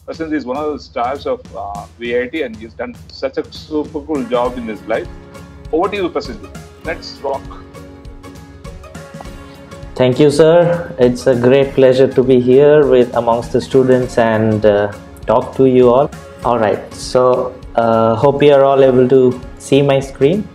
Prasanth is one of the stars of VIT, and he's done such a super cool job in his life. Over to you, Prasanth. Let's rock. Thank you, sir. It's a great pleasure to be here with amongst the students and talk to you all. All right, so hope you are all able to see my screen.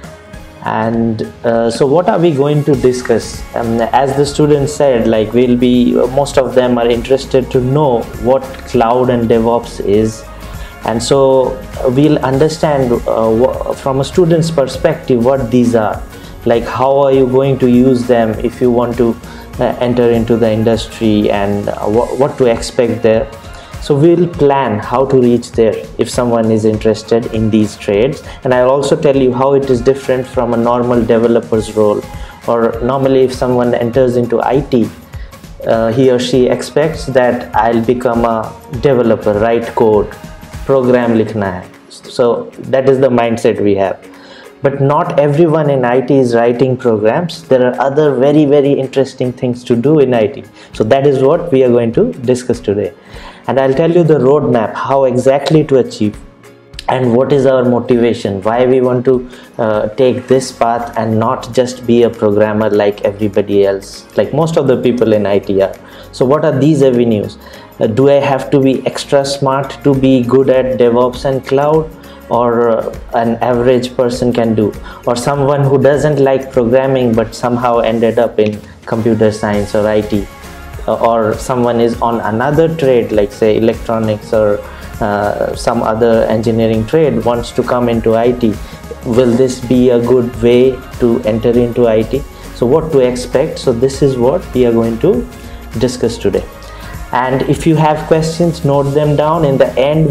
And so what are we going to discuss? As the students said, like most of them are interested to know what cloud and DevOps is. And so we'll understand from a student's perspective what these are. Like how are you going to use them if you want to enter into the industry, and what to expect there. So we'll plan how to reach there if someone is interested in these trades, and I'll also tell you how it is different from a normal developer's role. Or normally if someone enters into IT, he or she expects that I'll become a developer, write code, program likhna hai. So that is the mindset we have. But not everyone in IT is writing programs. There are other very, very interesting things to do in IT. So that is what we are going to discuss today. And I'll tell you the roadmap, how exactly to achieve, and what is our motivation, why we want to take this path and not just be a programmer like everybody else, like most of the people in IT are. So what are these avenues? Do I have to be extra smart to be good at DevOps and cloud? Or an average person can do, or someone who doesn't like programming but somehow ended up in computer science or IT, or someone is on another trade like say electronics or some other engineering trade wants to come into IT. Will this be a good way to enter into IT? So what to expect? So this is what we are going to discuss today. And if you have questions, note them down. In the end,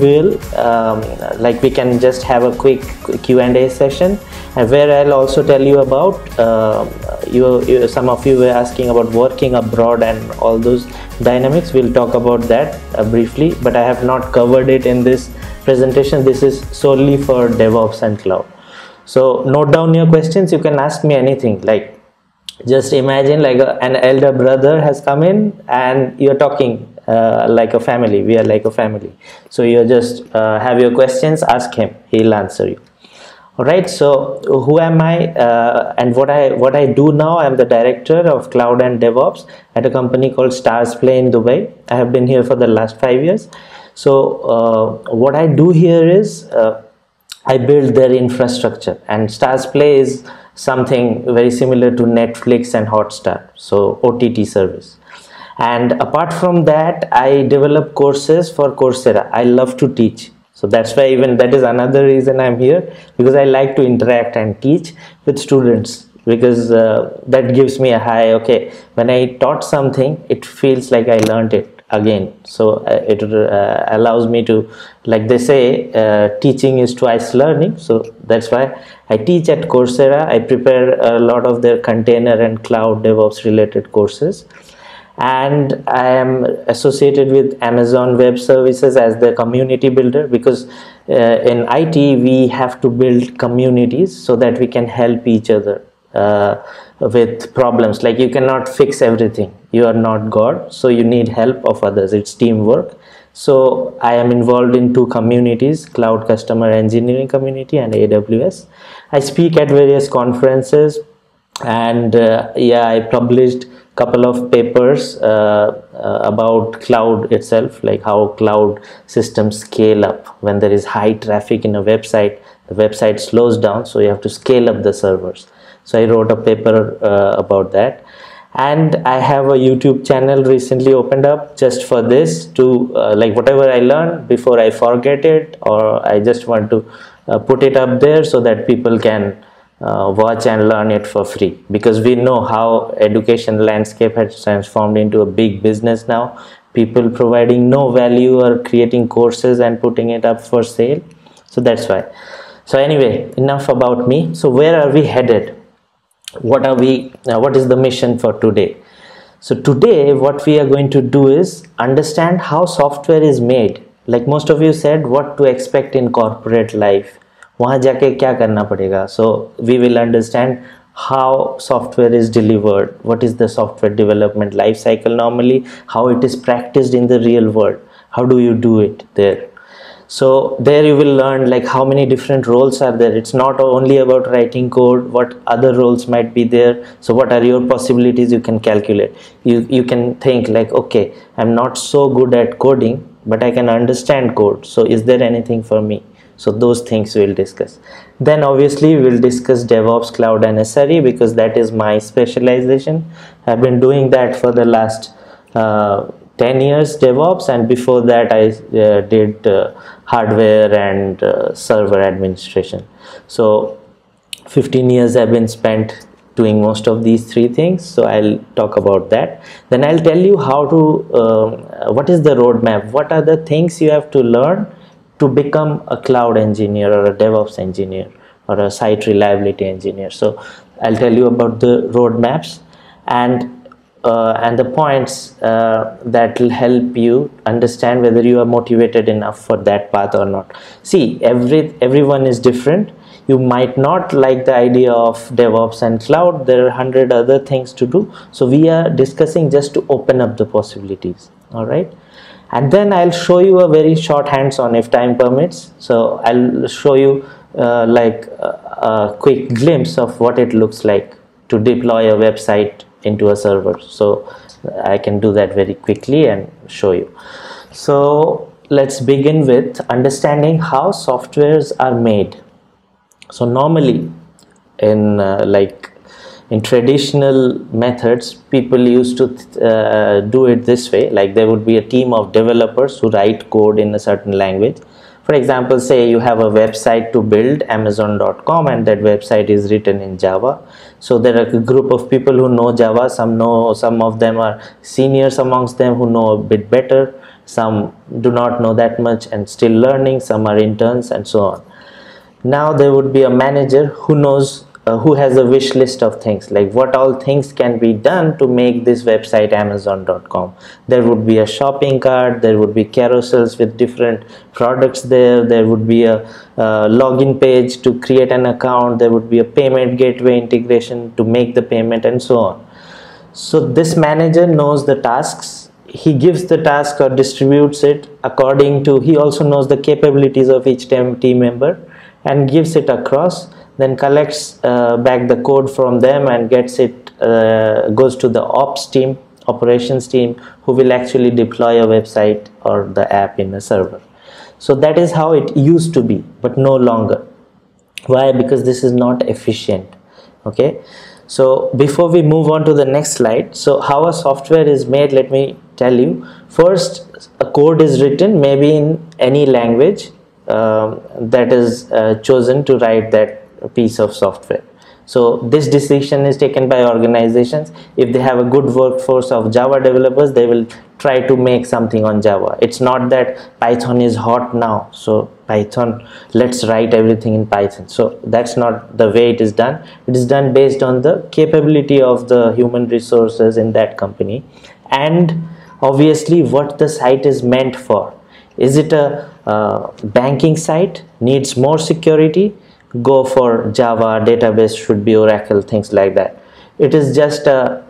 we can just have a quick Q&A session, and where I'll also tell you about some of you were asking about working abroad and all those dynamics. We'll talk about that briefly, but I have not covered it in this presentation. This is solely for DevOps and cloud. So note down your questions. You can ask me anything, like just imagine like an elder brother has come in and you're talking like a family. We are like a family. So you just have your questions, ask him, he'll answer you. All right, so who am I and what I do now? I'm the director of cloud and DevOps at a company called Starzplay in Dubai. I have been here for the last 5 years. So what I do here is I build their infrastructure, and Starzplay is something very similar to Netflix and Hotstar, so OTT service. And apart from that, I develop courses for Coursera. I love to teach, so that's why even that is another reason I'm here, because I like to interact and teach with students, because that gives me a high. Okay, when I taught something, it feels like I learned it again. So it allows me to, like they say, teaching is twice learning. So that's why I teach at Coursera. I prepare a lot of their container and cloud DevOps related courses, and I am associated with Amazon Web Services as the community builder, because in IT we have to build communities so that we can help each other with problems. Like you cannot fix everything, you are not God, so you need help of others. It's teamwork. So I am involved in 2 communities, Cloud Customer Engineering Community and AWS. I speak at various conferences, and I published couple of papers about cloud itself, like how cloud systems scale up. When there is high traffic in a website, the website slows down, so you have to scale up the servers. So I wrote a paper about that. And I have a YouTube channel recently opened up just for this, to like whatever I learn before I forget it, or I just want to put it up there so that people can watch and learn it for free, because we know how education landscape has transformed into a big business now. People providing no value or creating courses and putting it up for sale. So that's why. So anyway, enough about me. So where are we headed? What is the mission for today? So today what we are going to do is understand how software is made. Like most of you said, what to expect in corporate life, वहाँ जाके क्या करना पड़ेगा. So we will understand how software is delivered, what is the software development life cycle normally, how it is practiced in the real world, how do you do it there. So there you will learn like how many different roles are there. It's not only about writing code, what other roles might be there. So what are your possibilities, you can calculate. You can think like, okay, I'm not so good at coding, but I can understand code. So is there anything for me? So those things we'll discuss. Then obviously we'll discuss DevOps, cloud and SRE, because that is my specialization. I've been doing that for the last 10 years DevOps, and before that I did hardware and server administration. So 15 years have been spent doing most of these three things, so I'll talk about that. Then I'll tell you how to what is the roadmap, what are the things you have to learn to become a cloud engineer or a DevOps engineer or a site reliability engineer. So I'll tell you about the roadmaps and the points that will help you understand whether you are motivated enough for that path or not. See, everyone is different. You might not like the idea of DevOps and cloud. There are 100 other things to do. So we are discussing just to open up the possibilities. All right. And then I'll show you a very short hands-on if time permits. So I'll show you like a quick glimpse of what it looks like to deploy a website into a server. So I can do that very quickly and show you. So let's begin with understanding how softwares are made. So normally in in traditional methods, people used to do it this way. Like there would be a team of developers who write code in a certain language. For example, say you have a website to build, Amazon.com, and that website is written in Java. So there are a group of people who know Java. Some of them are seniors amongst them who know a bit better. Some do not know that much and still learning. Some are interns and so on. Now there would be a manager who knows, who has a wish list of things, like what all things can be done to make this website Amazon.com. There would be a shopping cart, there would be carousels with different products there would be a login page to create an account, there would be a payment gateway integration to make the payment and so on. So this manager knows the tasks. He gives the task or distributes it according to, he also knows the capabilities of each team member and gives it across, then collects back the code from them and gets it, goes to the ops team, operations team, who will actually deploy a website or the app in a server. So that is how it used to be, but no longer. Why? Because this is not efficient. Okay, so before we move on to the next slide, so how a software is made, let me tell you. First, a code is written maybe in any language that is chosen to write that piece of software. So this decision is taken by organizations. If they have a good workforce of Java developers, they will try to make something on Java. It's not that Python is hot now, so Python, let's write everything in Python. So that's not the way it is done. It is done based on the capability of the human resources in that company, and obviously what the site is meant for. Is it a banking site, needs more security? Go for Java, database should be Oracle, things like that. It is just a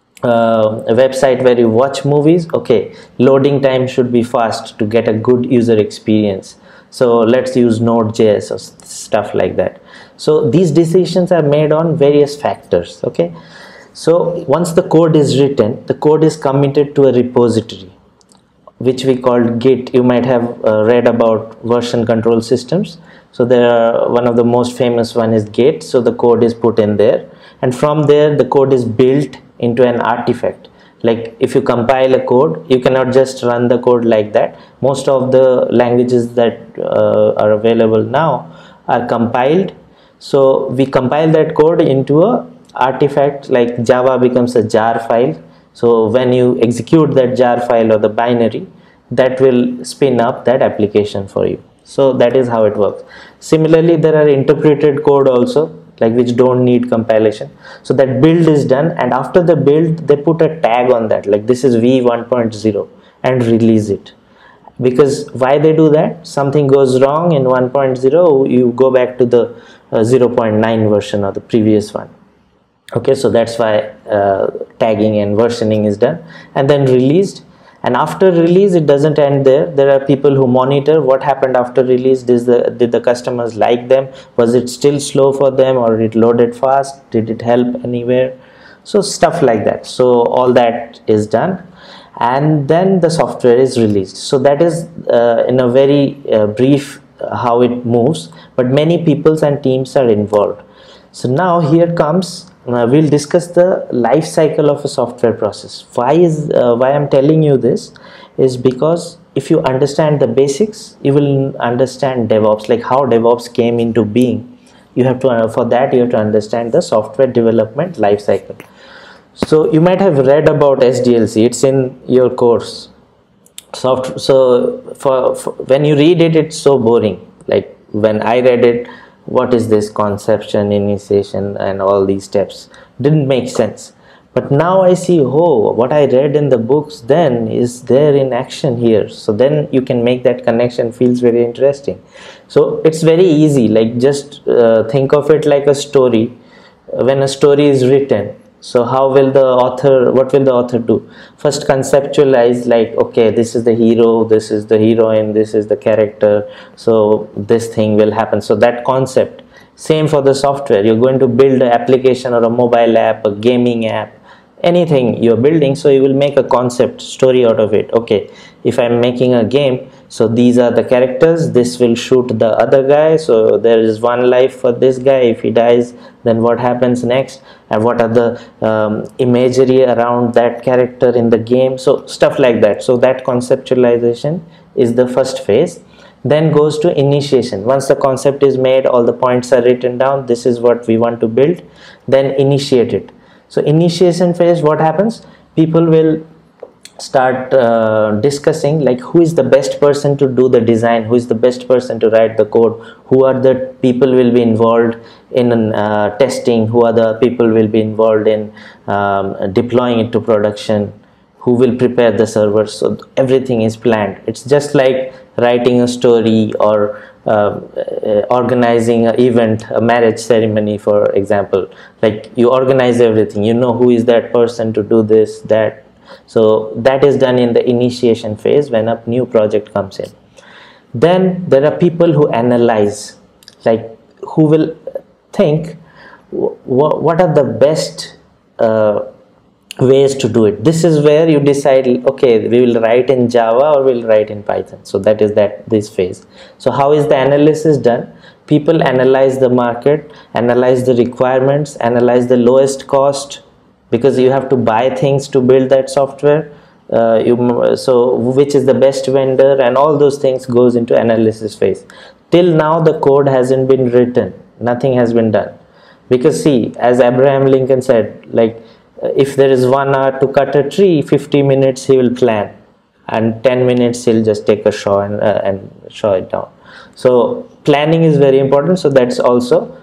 website where you watch movies, okay, loading time should be fast to get a good user experience. So let's use Node.js or stuff like that. So these decisions are made on various factors, okay. So once the code is written, the code is committed to a repository, which we call Git. You might have read about version control systems. So there are, one of the most famous one is Git. So the code is put in there, and from there the code is built into an artifact. Like if you compile a code, you cannot just run the code like that. Most of the languages that are available now are compiled. So we compile that code into a artifact, like Java becomes a jar file. So when you execute that jar file or the binary, that will spin up that application for you. So that is how it works. Similarly, there are interpreted code also, like which don't need compilation. So that build is done, and after the build, they put a tag on that, like this is v1.0, and release it. Because why they do that? Something goes wrong in 1.0, you go back to the 0.9 version or the previous one. Okay, so that's why tagging and versioning is done, and then released. And after release, it doesn't end there. There are people who monitor what happened after release. Did the customers like them? Was it still slow for them, or it loaded fast? Did it help anywhere? So stuff like that. So all that is done, and then the software is released. So that is in a very brief how it moves, but many peoples and teams are involved. So now here comes, we'll discuss the life cycle of a software process. Why I'm telling you this is because if you understand the basics, you will understand DevOps, like how DevOps came into being. You have to, for that you have to understand the software development life cycle. So you might have read about SDLC, it's in your course. So for when you read it, it's so boring. Like when I read it, what is this conception, initiation, and all these steps? Didn't make sense. But now I see, oh, what I read in the books then is there in action here. So then you can make that connection, feels very interesting. So it's very easy, like just think of it like a story. When a story is written, so how will the author, what will the author do? First conceptualize, like, okay, this is the hero, this is the heroine, this is the character, so this thing will happen. So that concept, same for the software. You're going to build an application or a mobile app, a gaming app, anything you're building, so you will make a concept story out of it. Okay, if I'm making a game, so these are the characters, this will shoot the other guy, so there is one life for this guy. If he dies, then what happens next, and what are the imagery around that character in the game, so stuff like that. So that conceptualization is the first phase. Then goes to initiation. Once the concept is made, all the points are written down, this is what we want to build, then initiate it. So initiation phase, what happens? People will start discussing, like, who is the best person to do the design, who is the best person to write the code, who are the people will be involved in testing, who are the people will be involved in deploying it to production, who will prepare the servers. So everything is planned. It's just like writing a story or organizing an event, a marriage ceremony, for example. Like, you organize everything, you know who is that person to do this, that. So that is done in the initiation phase when a new project comes in. Then there are people who analyze, like, who will think what are the best ways to do it. This is where you decide, okay, we will write in Java or we'll write in Python. So that is this phase. So how is the analysis done? People analyze the market, analyze the requirements, analyze the lowest cost, because you have to buy things to build that software. So which is the best vendor, and all those things goes into analysis phase. Till now the code hasn't been written, nothing has been done, because see, as Abraham Lincoln said, like, if there is 1 hour to cut a tree, 50 minutes he will plan, and 10 minutes he'll just take a saw and saw it down. So planning is very important. So that's also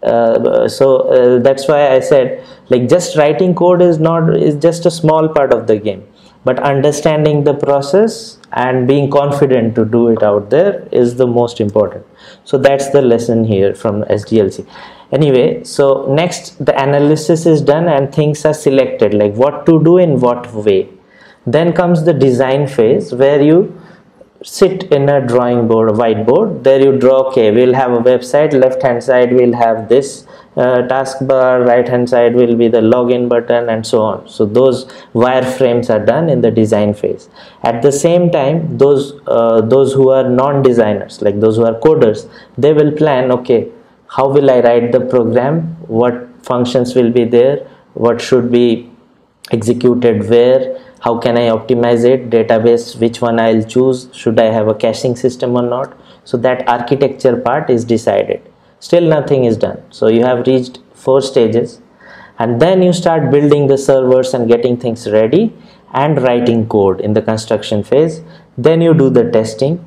that's why I said, like, just writing code is just a small part of the game, but understanding the process and being confident to do it out there is the most important. So that's the lesson here from SDLC. Anyway, so next the analysis is done and things are selected, like what to do in what way. Then comes the design phase, where you sit in a drawing board, a whiteboard. There you draw, okay, we'll have a website, left hand side we'll have this taskbar, right hand side will be the login button, and so on. So those wireframes are done in the design phase. At the same time, those who are non-designers, like those who are coders, they will plan, okay, how will I write the program, what functions will be there, what should be executed where, how can I optimize it, database, which one I'll choose, should I have a caching system or not. So that architecture part is decided. Still nothing is done. So you have reached 4 stages, and then you start building the servers and getting things ready and writing code in the construction phase. Then you do the testing.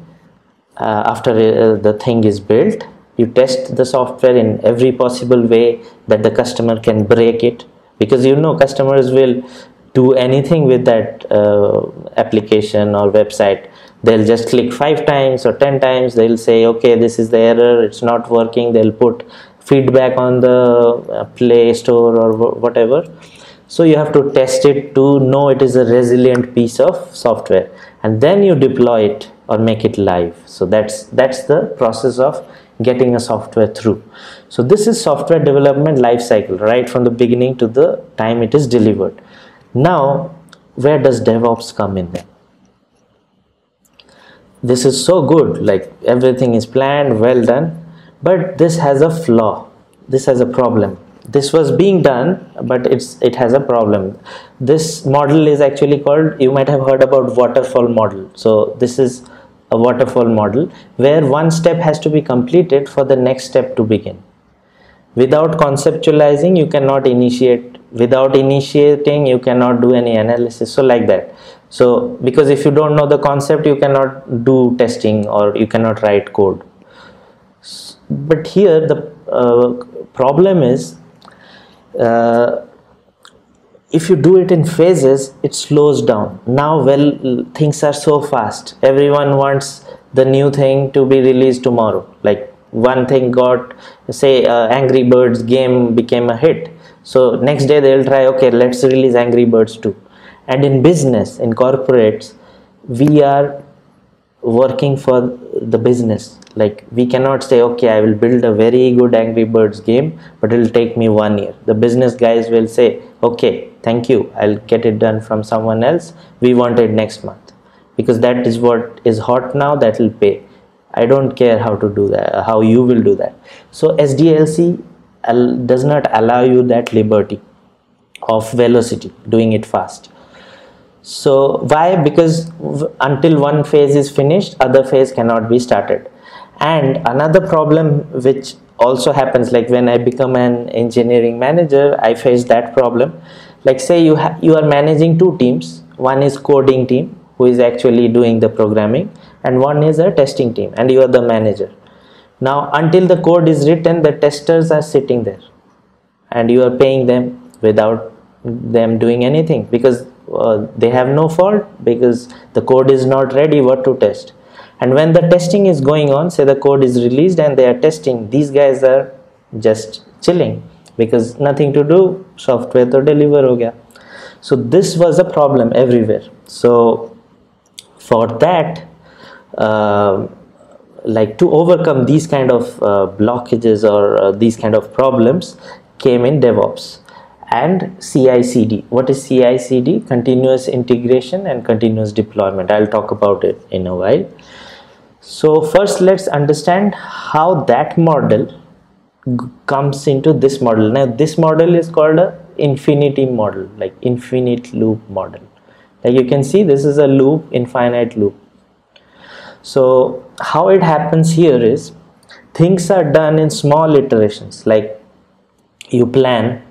After the thing is built, you test the software in every possible way that the customer can break it, because you know customers will do anything with that application or website. They'll just click 5 times or 10 times, they'll say, okay, this is the error, it's not working. They'll put feedback on the Play Store or whatever. So you have to test it to know it is a resilient piece of software. and then you deploy it or make it live. So that's the process of getting a software through. So this is software development life cycle, right from the beginning to the time it is delivered. Now, where does DevOps come in then? This is so good, like everything is planned, well done, but this has a flaw. This has a problem. This was being done, but it has a problem. This model is actually called, you might have heard about waterfall model. So this is a waterfall model where one step has to be completed for the next step to begin. Without conceptualizing, you cannot initiate. Without initiating, you cannot do any analysis. So like that. So because if you don't know the concept, you cannot do testing or you cannot write code. But here the problem is, if you do it in phases, it slows down. Now, well, things are so fast. Everyone wants the new thing to be released tomorrow. Like one thing got, say, Angry Birds game became a hit. So next day they'll try, okay, let's release Angry Birds 2. And in business, in corporates, we are working for the business. Like we cannot say, okay, I will build a very good Angry Birds game, but it will take me 1 year. The business guys will say, okay, thank you, I'll get it done from someone else. We want it next month because that is what is hot now, that will pay. I don't care how to do that, how you will do that. So SDLC does not allow you that liberty of velocity, doing it fast. So why? Because until one phase is finished, other phase cannot be started. And another problem which also happens, like when I become an engineering manager, I face that problem. Like say you are managing two teams. One is coding team who is actually doing the programming, and one is a testing team, and you are the manager. Now until the code is written, the testers are sitting there and you are paying them without them doing anything because they have no fault, because the code is not ready. What to test? And when the testing is going on, say the code is released and they are testing, these guys are just chilling because nothing to do, software to deliver ho gaya. So this was a problem everywhere. So for that, like to overcome these kind of blockages or these kind of problems came in DevOps and CI/CD. What is CI/CD? Continuous integration and continuous deployment. I'll talk about it in a while. So first let's understand how that model comes into this model. Now this model is called a infinity model, like infinite loop model. Like you can see, this is a loop, infinite loop. So how it happens here is, things are done in small iterations. Like you plan,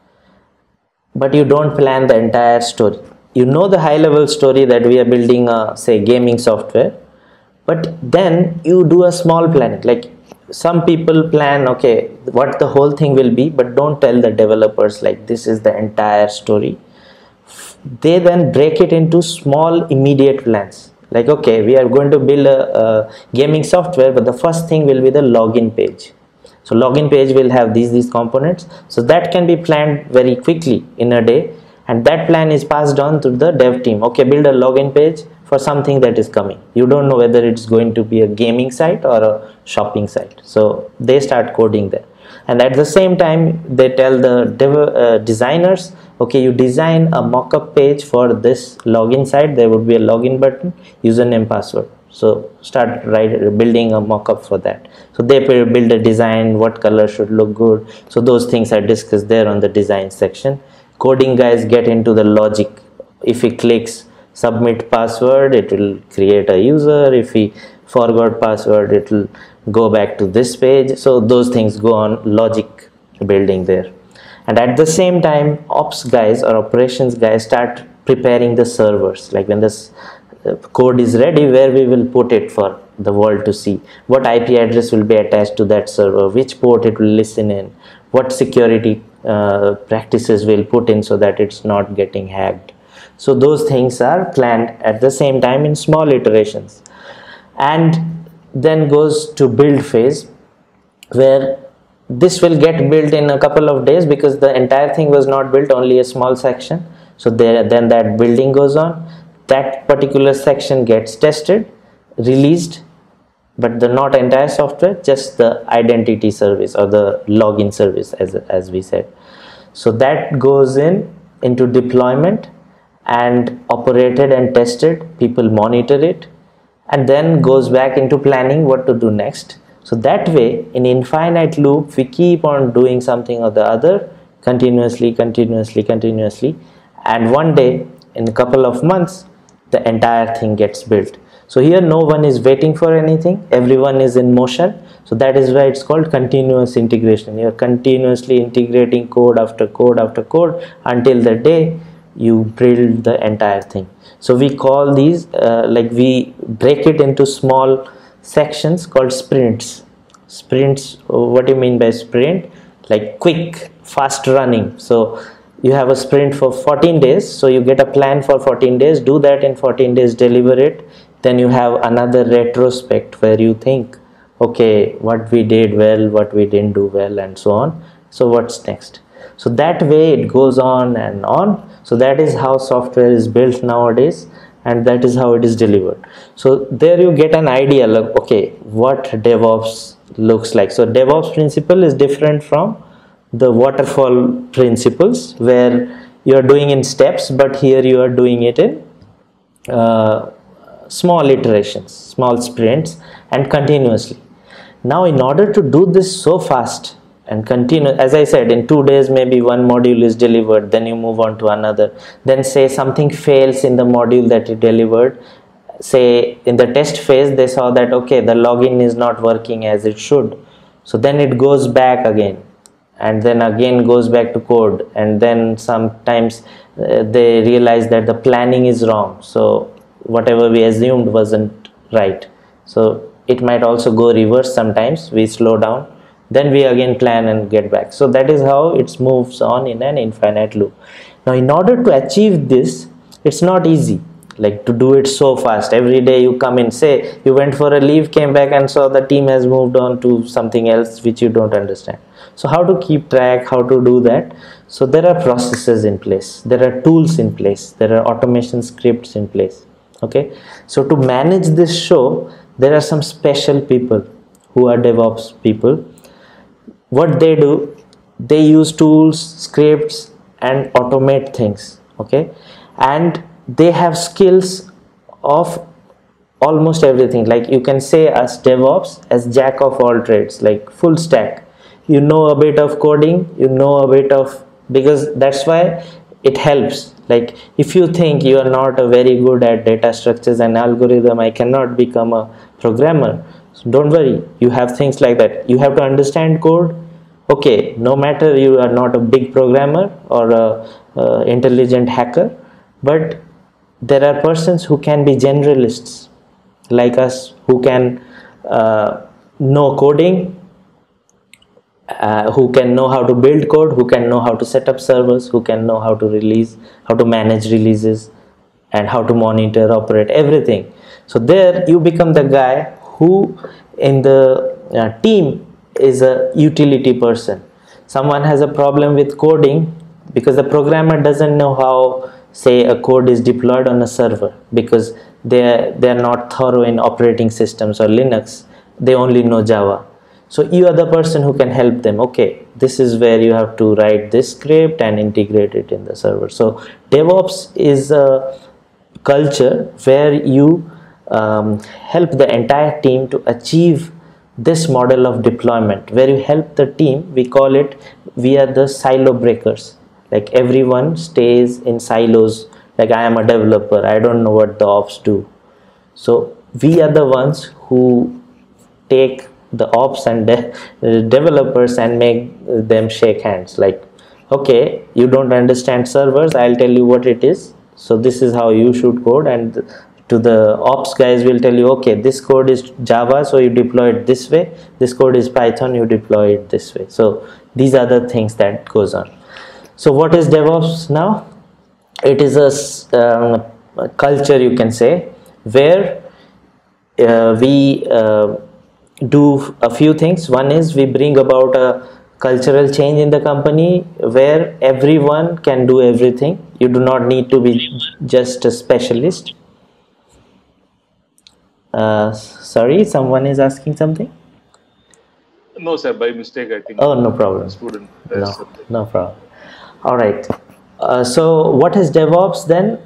but you don't plan the entire story. You know the high level story that we are building a, say, gaming software, but then you do a small planning. Like some people plan, okay, what the whole thing will be, but don't tell the developers like this is the entire story. They then break it into small immediate plans. Like, okay, we are going to build a gaming software, but the first thing will be the login page. So login page will have these components. So that can be planned very quickly in a day, and that plan is passed on to the dev team. Okay, build a login page for something that is coming. You don't know whether it's going to be a gaming site or a shopping site. So they start coding there. And at the same time, they tell the designers, okay, you design a mock-up page for this login site. There would be a login button, username, password. So start building a mock-up for that. So they build a design, what color should look good. So those things are discussed there on the design section. Coding guys get into the logic. If he clicks submit password, it will create a user. If he forgot password, it will go back to this page. So those things go on logic building there. And at the same time, ops guys or operations guys start preparing the servers. Like when this code is ready, where we will put it for the world to see, what IP address will be attached to that server, which port it will listen in, what security practices we'll put in so that it's not getting hacked. So those things are planned at the same time in small iterations. And then goes to build phase, where this will get built in a couple of days because the entire thing was not built, only a small section. So then that building goes on. that particular section gets tested, released, but the not entire software, just the identity service or the login service, as we said. So that goes into deployment and operated and tested, people monitor it, and then goes back into planning what to do next. So that way, in infinite loop, we keep on doing something or the other continuously, and one day, in a couple of months, the entire thing gets built. So here no one is waiting for anything, everyone is in motion. So that is why it's called continuous integration. You're continuously integrating code after code after code until the day you build the entire thing. So we call these we break it into small sections called sprints. Sprints, what do you mean by sprint? Like quick, fast running. So you have a sprint for 14 days, so you get a plan for 14 days, do that in 14 days, deliver it. Then you have another retrospect where you think, okay, what we did well, what we didn't do well, and so on. So what's next? So that way it goes on and on. So that is how software is built nowadays, and that is how it is delivered. So there you get an idea, like, okay, what DevOps looks like. So DevOps principle is different from the waterfall principles, where you are doing in steps, but here you are doing it in small iterations, small sprints, and continuously. Now in order to do this so fast and continue, as I said, in 2 days maybe one module is delivered, then you move on to another, then say something fails in the module that you delivered, say in the test phase they saw that, okay, the login is not working as it should, so then it goes back again, and then again goes back to code, and then sometimes they realize that the planning is wrong, so whatever we assumed wasn't right. So it might also go reverse. Sometimes we slow down, then we again plan and get back. So that is how it moves on in an infinite loop. Now in order to achieve this, it's not easy, like to do it so fast. Every day you come in, say you went for a leave, came back and saw the team has moved on to something else which you don't understand. So how to keep track, how to do that? So there are processes in place, there are tools in place, there are automation scripts in place. Okay, so to manage this show, there are some special people who are DevOps people. What they do, they use tools, scripts, and automate things. Okay, and they have skills of almost everything. Like you can say as DevOps as jack of all trades, like full stack. You know a bit of coding, you know a bit of, because that's why it helps. Like if you think you are not very good at data structures and algorithm, I cannot become a programmer, so don't worry, you have things like that. You have to understand code. Okay, no matter you are not a big programmer or a intelligent hacker, but there are persons who can be generalists like us, who can know coding, who can know how to build code, who can know how to set up servers, who can know how to release, how to manage releases, and how to monitor, operate, everything. So there you become the guy who in the team is a utility person. Someone has a problem with coding because the programmer doesn't know how, say, a code is deployed on a server, because they're not thorough in operating systems or Linux, they only know Java. So you are the person who can help them. Okay, this is where you have to write this script and integrate it in the server. So DevOps is a culture where you help the entire team to achieve this model of deployment, where you help the team. We call it, we are the silo breakers. Like everyone stays in silos. Like I am a developer, I don't know what the ops do. So we are the ones who take the ops and developers and make them shake hands. Like, okay, you don't understand servers, I'll tell you what it is, so this is how you should code, and to the ops guys will tell you, okay, this code is Java, so you deploy it this way, this code is Python, you deploy it this way. So these are the things that goes on. So what is DevOps now? It is a culture, you can say, where we do a few things. One is we bring about a cultural change in the company where everyone can do everything. You do not need to be just a specialist. Sorry, someone is asking something? No, sir, by mistake, I think. Oh, no problem. Student. No problem. All right. So what is DevOps then?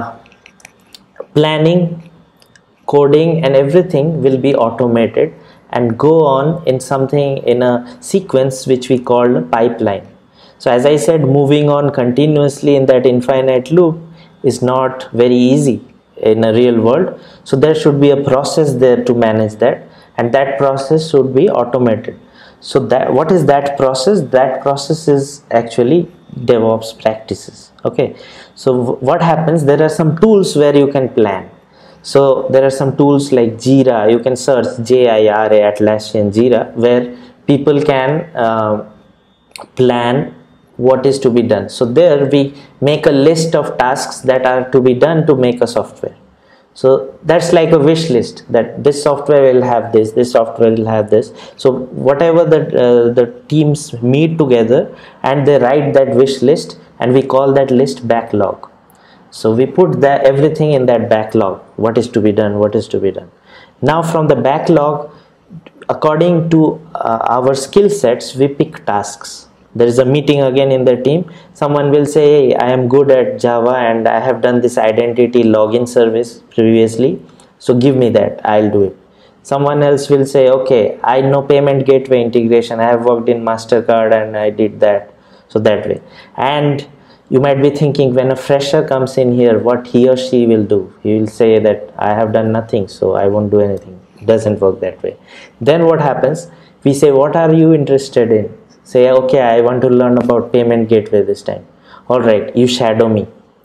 Planning, coding, and everything will be automated and go on in something in a sequence which we call a pipeline. So as I said, moving on continuously in that infinite loop is not very easy in a real world. So there should be a process there to manage that, and that process should be automated. So that, what is that process? That process is actually DevOps practices. Okay, so what happens, there are some tools where you can plan. So there are some tools like Jira. You can search Jira, Atlassian Jira, where people can plan what is to be done. So there we make a list of tasks that are to be done to make a software. So that's like a wish list, that this software will have this software will have this. So whatever the teams meet together and they write that wish list, and we call that list backlog. So we put that everything in that backlog, what is to be done, what is to be done. Now from the backlog, according to our skill sets, we pick tasks. There is a meeting again in the team. Someone will say, hey, I am good at Java and I have done this identity login service previously, so give me that, I'll do it. Someone else will say, okay, I know payment gateway integration, I have worked in MasterCard and I did that. So that way. And you might be thinking, when a fresher comes in here, what he or she will do? He will say that I have done nothing, so I won't do anything. It doesn't work that way. Then what happens? We say, what are you interested in? Say, okay, I want to learn about payment gateway this time. All right, you shadow me.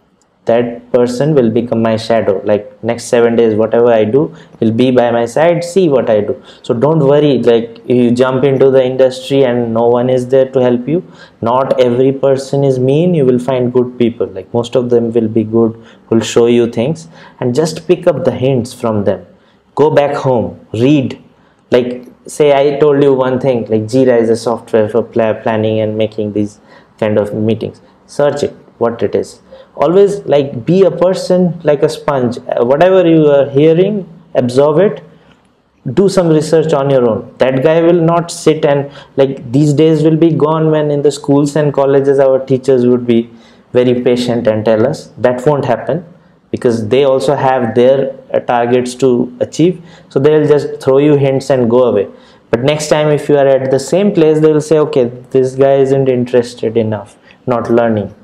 That person will become my shadow. Like next 7 days, whatever I do will be by my side, see what I do. So don't worry, like you jump into the industry and no one is there to help you. Not every person is mean. You will find good people. Like most of them will be good, will show you things, and just pick up the hints from them. Go back home, read. Like say I told you one thing, like Jira is a software for planning and making these kind of meetings. Search it, what it is. Always like be a person like a sponge. Whatever you are hearing, absorb it. Do some research on your own. That guy will not sit and, like, these days will be gone when in the schools and colleges our teachers would be very patient and tell us. That won't happen, because they also have their targets to achieve. So they will just throw you hints and go away. But next time if you are at the same place, they will say, okay, this guy isn't interested enough, not learning.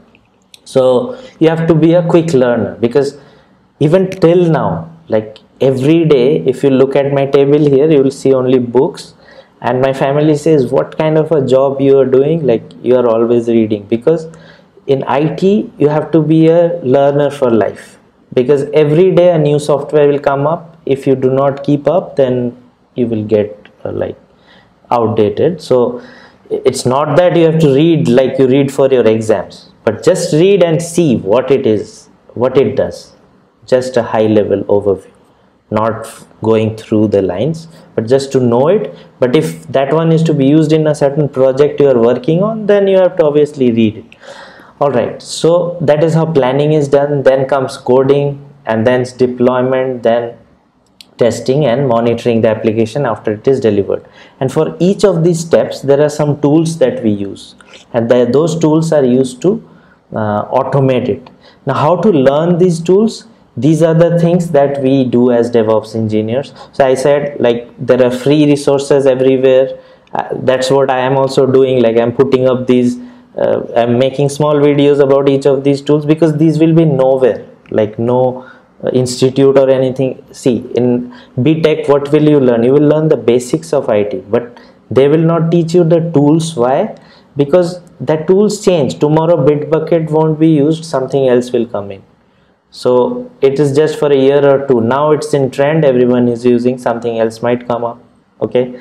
So you have to be a quick learner, because even till now, like every day, if you look at my table here, you will see only books. And my family says, what kind of a job you are doing? Like you are always reading. Because in IT, you have to be a learner for life. Because every day a new software will come up. If you do not keep up, then you will get like outdated. So it's not that you have to read like you read for your exams, but just read and see what it is, what it does. Just a high level overview, not going through the lines, but just to know it. But if that one is to be used in a certain project you are working on, then you have to obviously read it. All right, so that is how planning is done. Then comes coding, and then deployment, then testing and monitoring the application after it is delivered. And for each of these steps, there are some tools that we use, and those tools are used to automate it. Now, how to learn these tools? These are the things that we do as DevOps engineers. So I said, like, there are free resources everywhere. That's what I am also doing. Like, I'm putting up these, I'm making small videos about each of these tools, because these will be nowhere, like no institute or anything. See, in BTech, what will you learn? You will learn the basics of IT, but they will not teach you the tools. Why? Because the tools change. Tomorrow Bitbucket won't be used, something else will come in. So it is just for a year or two. Now it's in trend, everyone is using, something else might come up. Okay,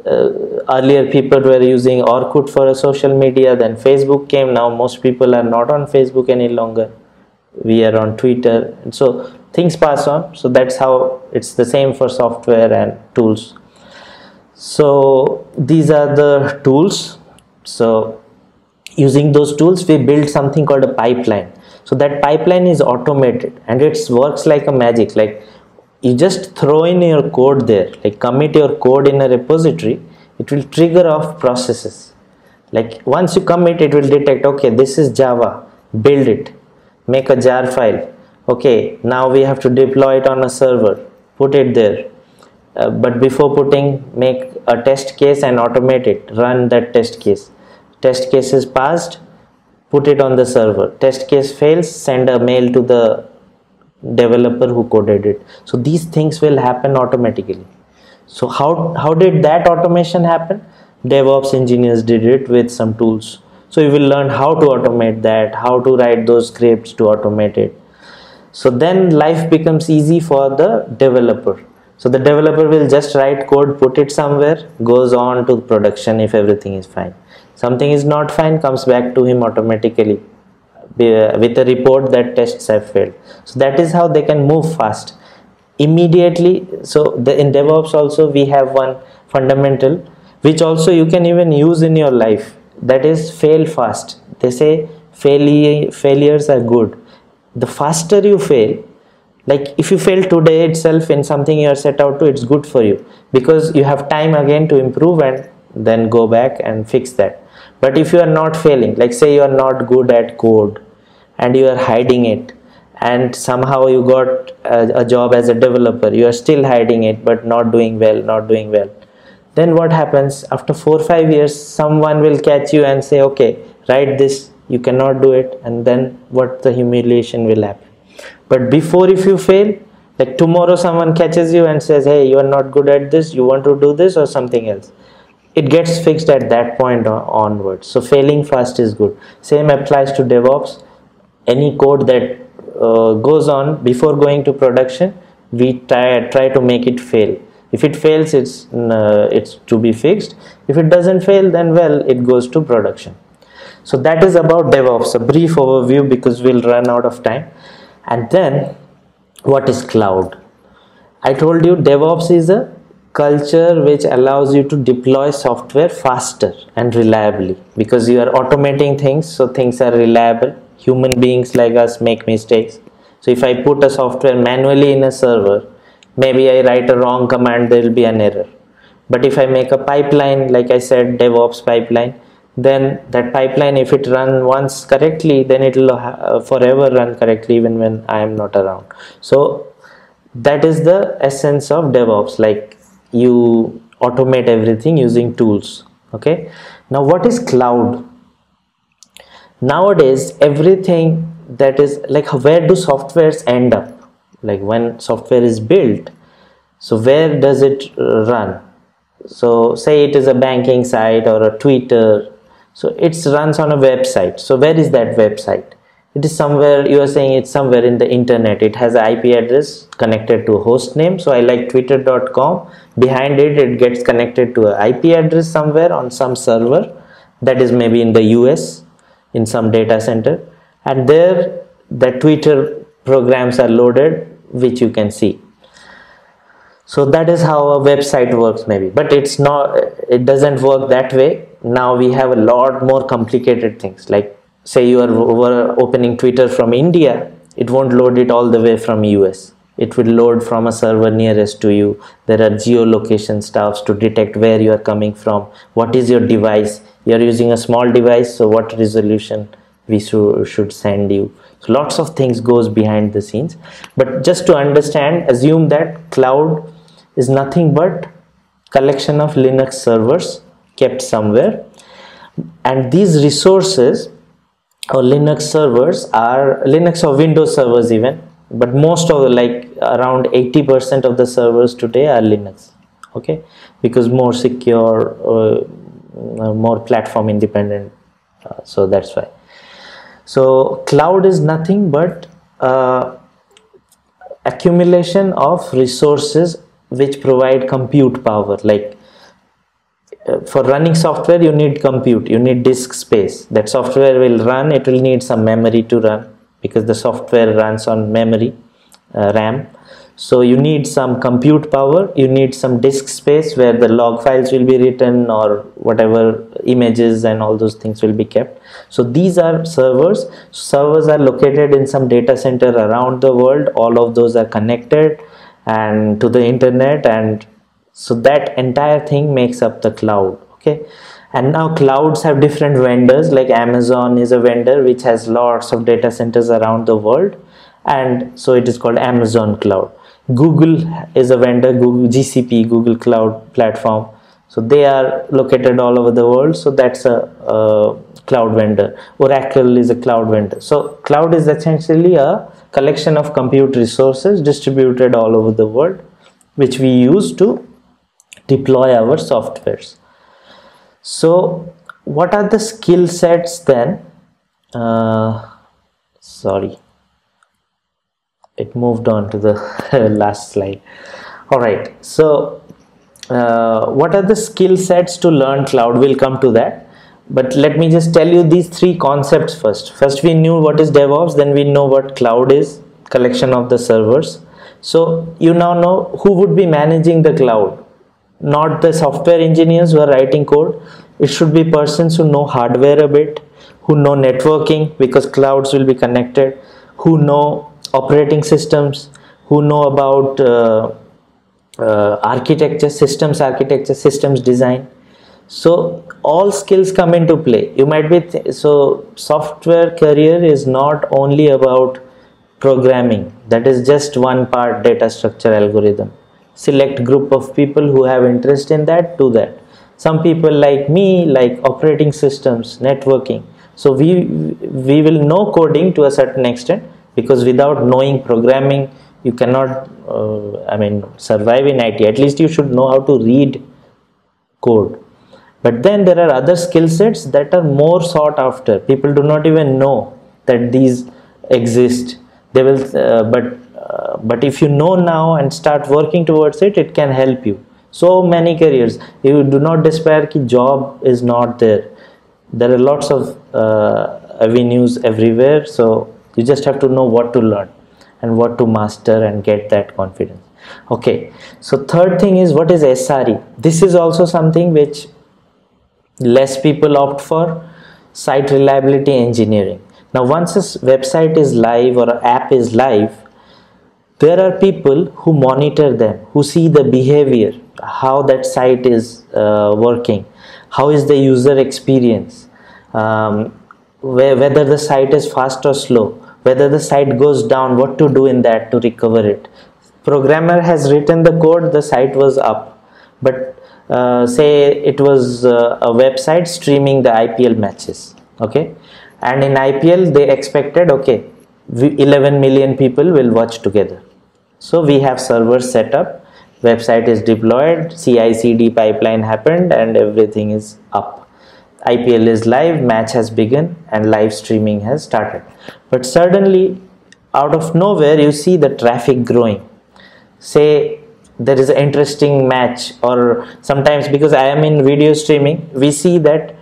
earlier people were using Orkut for a social media, then Facebook came. Now most people are not on Facebook any longer. We are on Twitter, and so things pass on. So that's how it's the same for software and tools. So these are the tools. So using those tools, we build something called a pipeline. So that pipeline is automated and it works like a magic. Like you just throw in your code there, like commit your code in a repository, it will trigger off processes. Like once you commit, it will detect, okay, this is Java, build it, make a jar file. Okay, now we have to deploy it on a server, put it there. But before putting, make a test case and automate it, run that test case. Test case is passed, put it on the server. Test case fails, send a mail to the developer who coded it. So these things will happen automatically. So how did that automation happen? DevOps engineers did it with some tools. So you will learn how to automate that, how to write those scripts to automate it. So then life becomes easy for the developer. So the developer will just write code, put it somewhere, goes on to production if everything is fine. Something is not fine, comes back to him automatically with a report that tests have failed. So that is how they can move fast immediately. So in DevOps also we have one fundamental which also you can even use in your life, that is fail fast. They say failures are good. The faster you fail, like if you fail today itself in something you are set out to, it's good for you because you have time again to improve and then go back and fix that. But if you are not failing, like say you are not good at code and you are hiding it, and somehow you got a job as a developer, you are still hiding it but not doing well, then what happens? After 4 or 5 years, someone will catch you and say, okay, write this, you cannot do it, and then what the humiliation will happen. But before, if you fail, like tomorrow someone catches you and says, hey, you are not good at this, you want to do this or something else, it gets fixed at that point onwards. So failing fast is good. Same applies to DevOps. Any code that goes on before going to production, we try to make it fail. If it fails, it's to be fixed. If it doesn't fail, then well, it goes to production. So that is about DevOps, a brief overview because we'll run out of time. And then what is cloud? I told you DevOps is a culture which allows you to deploy software faster and reliably because you are automating things, so things are reliable. Human beings like us make mistakes. So if I put a software manually in a server, maybe I write a wrong command, there will be an error. But if I make a pipeline, like I said, DevOps pipeline, then that pipeline, if it runs once correctly, then it will forever run correctly even when I am not around. So that is the essence of DevOps, like you automate everything using tools. Okay, now what is cloud? Nowadays everything that is like, where do softwares end up? Like when software is built, so where does it run? So say it is a banking site or a Twitter, so it runs on a website. So where is that website? It is somewhere, you are saying it's somewhere in the internet. It has an IP address connected to a host name. So I like twitter.com. Behind it, it gets connected to an IP address somewhere on some server that is maybe in the US in some data center. And there the Twitter programs are loaded, which you can see. So that is how a website works maybe, but it's not, it doesn't work that way. Now we have a lot more complicated things, like say you are opening Twitter from India, it won't load it all the way from US. It will load from a server nearest to you. There are geolocation stuffs to detect where you are coming from. What is your device? You are using a small device, so what resolution we should send you. So lots of things goes behind the scenes. But just to understand, assume that cloud is nothing but collection of Linux servers kept somewhere, and these resources or Linux servers are Linux or Windows servers even, but most of the, like around 80% of the servers today are Linux. Okay, because more secure, more platform independent, so that's why. So cloud is nothing but accumulation of resources which provide compute power. Like for running software, you need compute, you need disk space. That software will run, it will need some memory to run because the software runs on memory, RAM. So you need some compute power, you need some disk space where the log files will be written or whatever images and all those things will be kept. So these are servers. Servers are located in some data center around the world. All of those are connected and to the internet, and so that entire thing makes up the cloud. Okay, and now clouds have different vendors, like Amazon is a vendor which has lots of data centers around the world, and so it is called Amazon Cloud. Google is a vendor, Google GCP, Google Cloud Platform, so they are located all over the world, so that's a cloud vendor. Oracle is a cloud vendor. So cloud is essentially a collection of compute resources distributed all over the world, which we use to deploy our softwares. So what are the skill sets then? Sorry, it moved on to the last slide. All right, so what are the skill sets to learn cloud? We'll come to that, but let me just tell you these three concepts first. First we knew what is DevOps, then we know what cloud is, collection of the servers. So you now know who would be managing the cloud. Not the software engineers who are writing code. It should be persons who know hardware a bit, who know networking because clouds will be connected, who know operating systems, who know about architecture, systems architecture, systems design. So all skills come into play. You might be so software career is not only about programming. That is just one part, data structure algorithm. Select group of people who have interest in that, do that. Some people like me like operating systems, networking. So we will know coding to a certain extent, because without knowing programming you cannot survive in IT. At least you should know how to read code. But then there are other skill sets that are more sought after. People do not even know that these exist. They will but if you know now and start working towards it, it can help you. So many careers. You do not despair that job is not there. There are lots of avenues everywhere. So you just have to know what to learn and what to master and get that confidence. Okay. So third thing is, what is SRE? This is also something which less people opt for. Site reliability engineering. Now once a website is live or an app is live, there are people who monitor them, who see the behavior, how that site is working, how is the user experience, whether the site is fast or slow, whether the site goes down, what to do in that to recover it. Programmer has written the code, the site was up, but say it was a website streaming the IPL matches, okay, and in IPL they expected, okay, 11 million people will watch together. So we have servers set up, website is deployed, CI/CD pipeline happened, and everything is up. IPL is live, match has begun, and live streaming has started. But suddenly, out of nowhere, you see the traffic growing. Say there is an interesting match, or sometimes, because I am in video streaming, we see that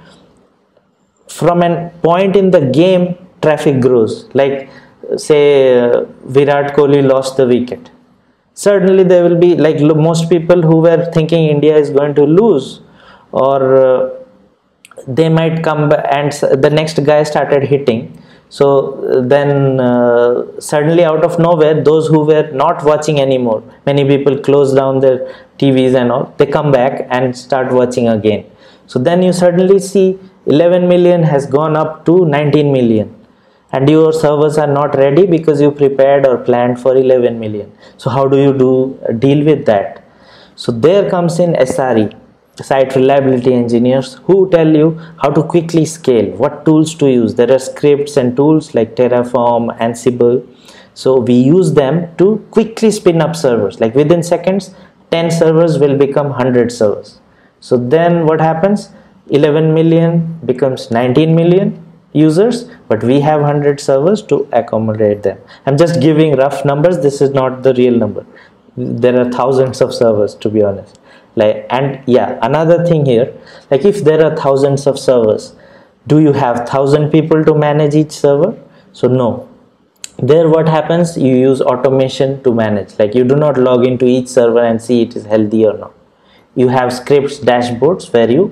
from a point in the game, traffic grows. Like say Virat Kohli lost the wicket. Suddenly there will be, like, most people who were thinking India is going to lose, or they might come back and the next guy started hitting. So then suddenly out of nowhere, those who were not watching anymore, many people close down their TVs and all, they come back and start watching again. So then you suddenly see 11 million has gone up to 19 million. And your servers are not ready because you prepared or planned for 11 million. So how do you deal with that? So there comes in SRE, site reliability engineers, who tell you how to quickly scale, what tools to use. There are scripts and tools like Terraform, Ansible. So we use them to quickly spin up servers. Like within seconds, 10 servers will become 100 servers. So then what happens? 11 million becomes 19 million users, but we have 100 servers to accommodate them. I'm just giving rough numbers. This is not the real number. There are thousands of servers, to be honest. And yeah, another thing here, like if there are thousands of servers, do you have 1,000 people to manage each server? So no. There what happens, you use automation to manage, like you do not log into each server and see it is healthy or not. You have scripts, dashboards where you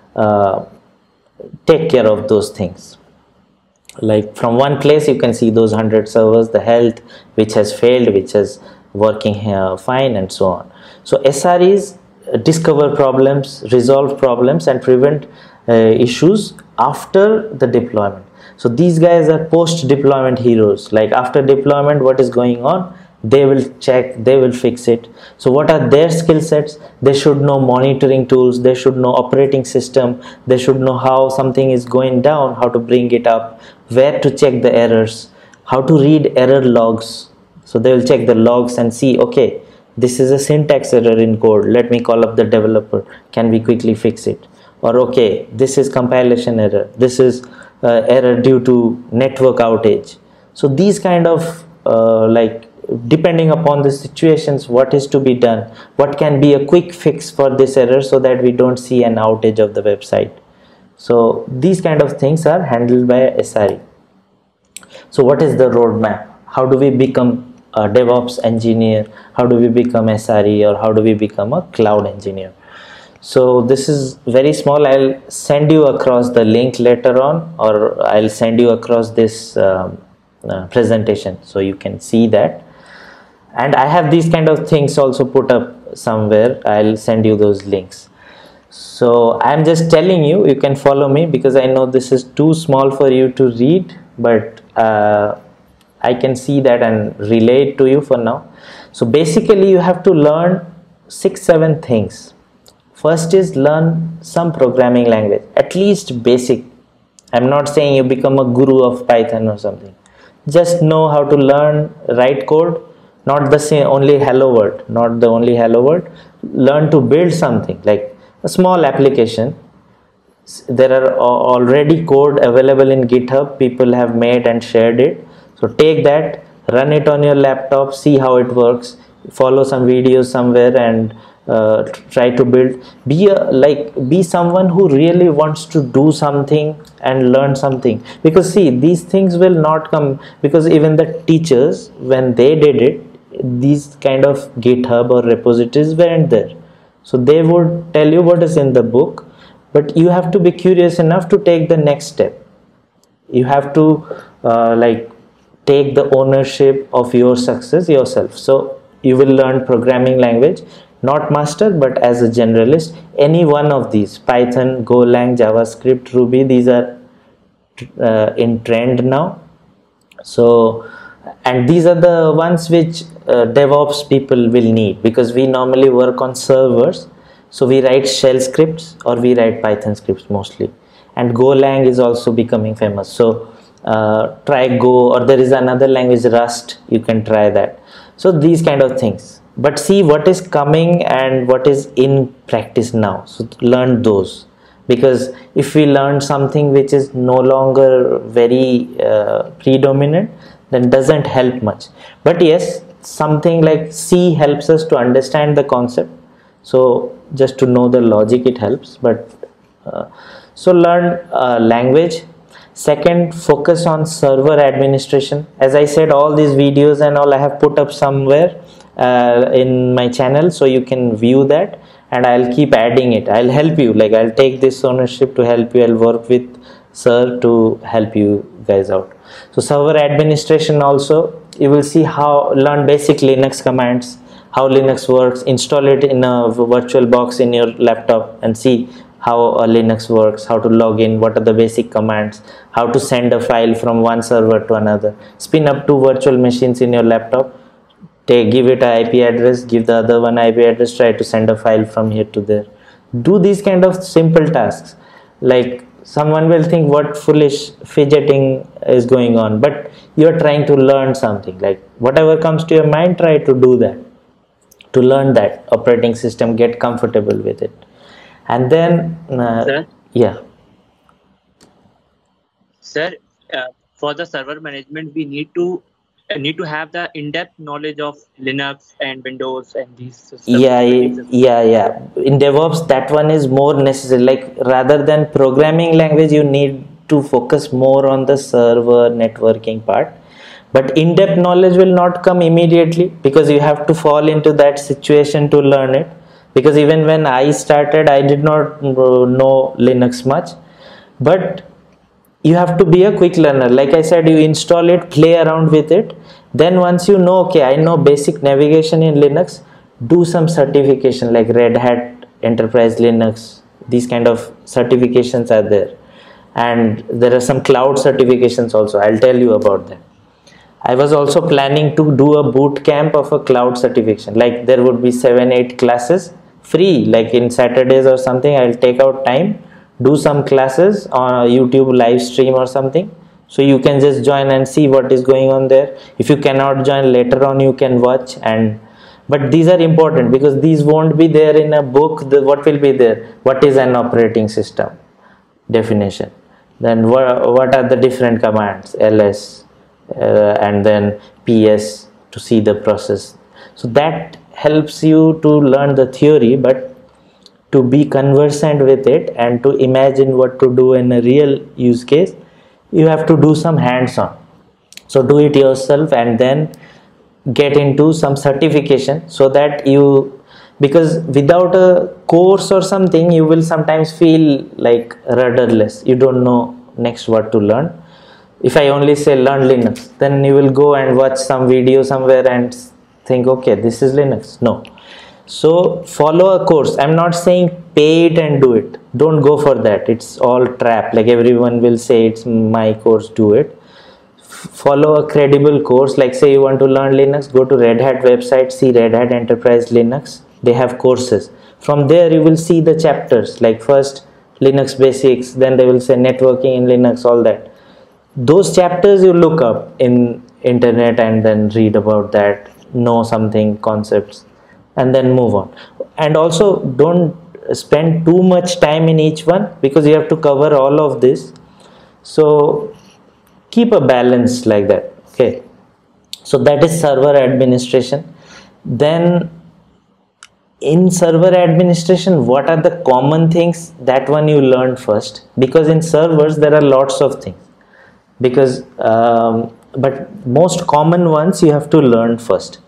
take care of those things. Like from one place you can see those 100 servers, the health, which has failed, which is working here fine, and so on. So SREs discover problems, resolve problems, and prevent issues after the deployment. So these guys are post deployment heroes. Like after deployment, what is going on, they will check, they will fix it. So what are their skill sets? They should know monitoring tools, they should know operating system, they should know how something is going down, how to bring it up, where to check the errors, how to read error logs. So they will check the logs and see, okay, this is a syntax error in code, let me call up the developer, can we quickly fix it? Or okay, this is compilation error, this is error due to network outage. So these kind of like depending upon the situations, what is to be done, what can be a quick fix for this error so that we don't see an outage of the website. So these kind of things are handled by SRE. So what is the roadmap? How do we become a DevOps engineer? How do we become SRE, or how do we become a cloud engineer? So this is very small. I'll send you across the link later on, or I'll send you across this presentation so you can see that. And I have these kind of things also put up somewhere. I'll send you those links. So I'm just telling you, you can follow me because I know this is too small for you to read, but I can see that and relate to you for now. So basically you have to learn 6-7 things. First is learn some programming language, at least basic. I'm not saying you become a guru of Python or something. Just know how to learn, write code, not the same only hello world, not the only hello world. Learn to build something like a small application. There are already code available in GitHub, people have made and shared it. So take that, run it on your laptop, see how it works, follow some videos somewhere and try to build. Be someone who really wants to do something and learn something, because see, these things will not come, because even the teachers, when they did it, these kind of GitHub or repositories weren't there. So they would tell you what is in the book, but you have to be curious enough to take the next step. You have to take the ownership of your success yourself. So you will learn programming language, not master, but as a generalist, any one of these, Python, Golang, JavaScript, Ruby, these are in trend now. So, and these are the ones which DevOps people will need, because we normally work on servers. So we write shell scripts or we write Python scripts mostly. And Golang is also becoming famous. So try Go, or there is another language, Rust, you can try that. So these kind of things. But see what is coming and what is in practice now. So learn those. Because if we learn something which is no longer very predominant, then doesn't help much. But yes, something like C helps us to understand the concept. So just to know the logic, it helps. But so learn language. Second, focus on server administration. As I said, all these videos and all I have put up somewhere in my channel, so you can view that, and I'll keep adding it. I'll help you, like I'll take this ownership to help you. I'll work with sir to help you guys out. So server administration also, you will see how, learn basic Linux commands, how Linux works, install it in a virtual box in your laptop and see how Linux works, how to log in, what are the basic commands, how to send a file from one server to another, spin up 2 virtual machines in your laptop, give it an IP address, give the other one IP address, try to send a file from here to there. Do these kind of simple tasks. Like someone will think what foolish fidgeting is going on, but you are trying to learn something. Like whatever comes to your mind, try to do that, to learn that operating system, get comfortable with it. And then yeah. Sir, for the server management, we need to have the in-depth knowledge of Linux and Windows and these systems. Yeah. In DevOps, that one is more necessary. Like rather than programming language, you need to focus more on the server networking part. But in-depth knowledge will not come immediately, because you have to fall into that situation to learn it. Because even when I started, I did not know Linux much, but you have to be a quick learner. Like I said, you install it, play around with it. Then once you know, okay, I know basic navigation in Linux, do some certification like Red Hat Enterprise Linux. These kind of certifications are there. And there are some cloud certifications also. I'll tell you about them. I was also planning to do a boot camp of a cloud certification. Like there would be 7-8 classes free, like in Saturdays or something. I'll take out time, do some classes on a YouTube live stream or something. So you can just join and see what is going on there. If you cannot join later on, you can watch. But these are important because these won't be there in a book. What will be there? What is an operating system? Definition. Then what are the different commands? LS and then PS to see the process. So that helps you to learn the theory, but to be conversant with it and to imagine what to do in a real use case, you have to do some hands-on. So do it yourself and then get into some certification, so that you, because without a course or something, you will sometimes feel like rudderless. You don't know next what to learn. If I only say learn Linux, then you will go and watch some video somewhere and think, okay, this is Linux. No. So follow a course. I'm not saying pay it and do it. Don't go for that. It's all trap. Like everyone will say it's my course, do it. Follow a credible course. Like say you want to learn Linux, go to Red Hat website, see Red Hat Enterprise Linux. They have courses. From there you will see the chapters, like first Linux basics, then they will say networking in Linux, all that. Those chapters you look up in internet and then read about that, know something, concepts, and then move on. And also don't spend too much time in each one, because you have to cover all of this. So keep a balance like that. Okay, so that is server administration. Then in server administration, what are the common things? That one you learn first, because in servers there are lots of things. Because but most common ones you have to learn first.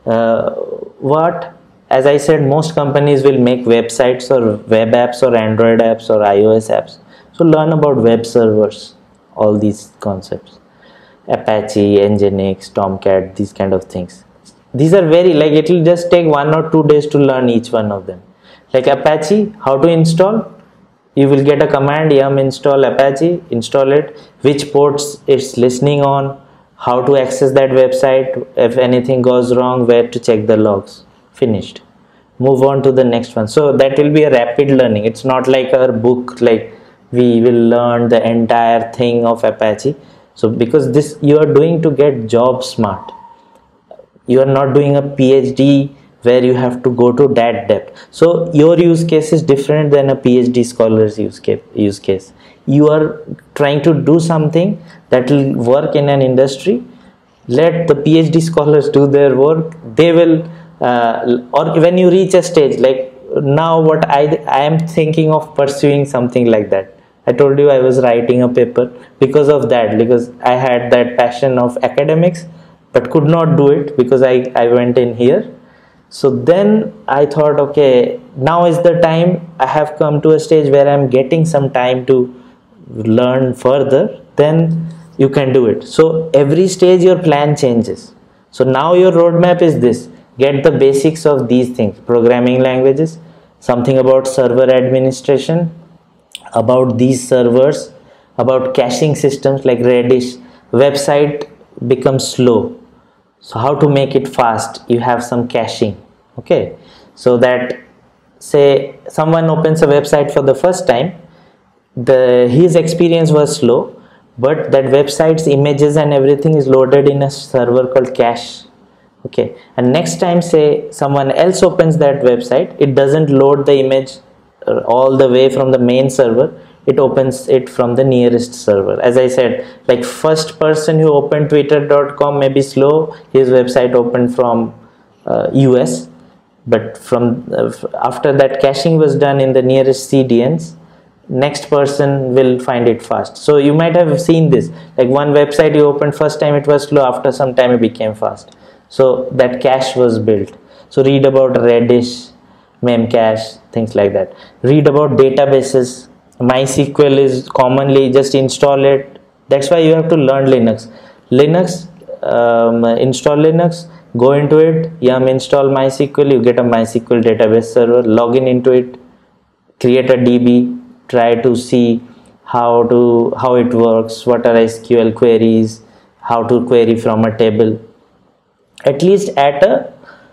As I said, most companies will make websites or web apps or Android apps or iOS apps. So learn about web servers, all these concepts. Apache, Nginx, Tomcat, these kind of things. These are very, like, it will just take 1 or 2 days to learn each one of them. Like Apache, how to install? You will get a command, yum install Apache, install it, which ports it's listening on, how to access that website, if anything goes wrong, where to check the logs. Finished. Move on to the next one. So that will be a rapid learning. It's not like our book, like we will learn the entire thing of Apache. So because this you are doing to get job smart. You are not doing a PhD where you have to go to that depth. So your use case is different than a PhD scholar's use case. You are trying to do something that will work in an industry. Let the PhD scholars do their work. They will, or when you reach a stage, like now what I am thinking of pursuing something like that. I told you I was writing a paper because of that, because I had that passion of academics, but could not do it because I went in here. So then I thought, okay, now is the time. I have come to a stage where I'm getting some time to learn further, then you can do it. So every stage your plan changes. So now your roadmap is this: get the basics of these things, programming languages, something about server administration, about these servers, about caching systems like Redis. Website becomes slow, so how to make it fast? You have some caching. Okay, so that, say someone opens a website for the first time, his experience was slow, but that website's images and everything is loaded in a server called cache. Okay, and next time, say someone else opens that website, it doesn't load the image all the way from the main server. It opens it from the nearest server. As I said, like first person who opened twitter.com may be slow, his website opened from US, but from after that caching was done in the nearest CDNs, next person will find it fast. So you might have seen this, like one website you opened first time it was slow, after some time it became fast. So that cache was built. So read about Redis, Memcache, things like that. Read about databases. MySQL is commonly, just install it. That's why you have to learn Linux. Install Linux, go into it, yum install MySQL, you get a MySQL database server, log into it, create a DB, try to see how it works, what are SQL queries, how to query from a table, at least at a